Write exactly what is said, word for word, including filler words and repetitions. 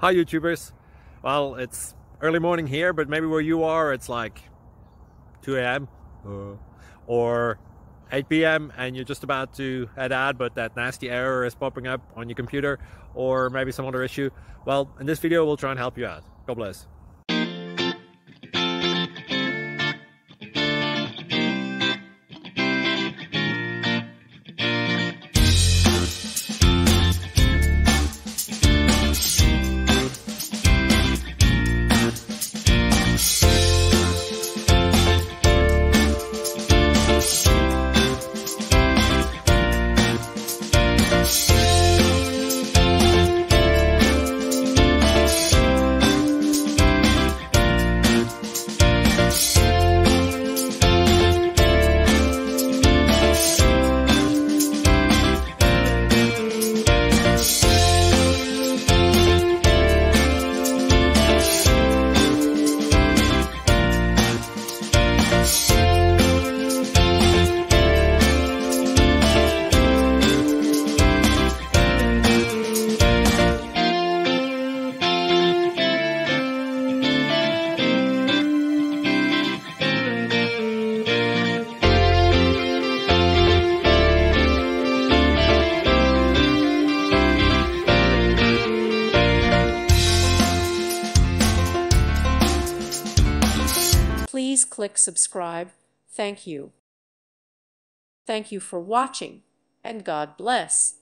Hi YouTubers. Well, it's early morning here, but maybe where you are it's like two A M uh, or eight P M and you're just about to head out, but that nasty error is popping up on your computer, or maybe some other issue. Well, in this video we'll try and help you out. God bless. Please click subscribe. Thank you. Thank you for watching, and God bless.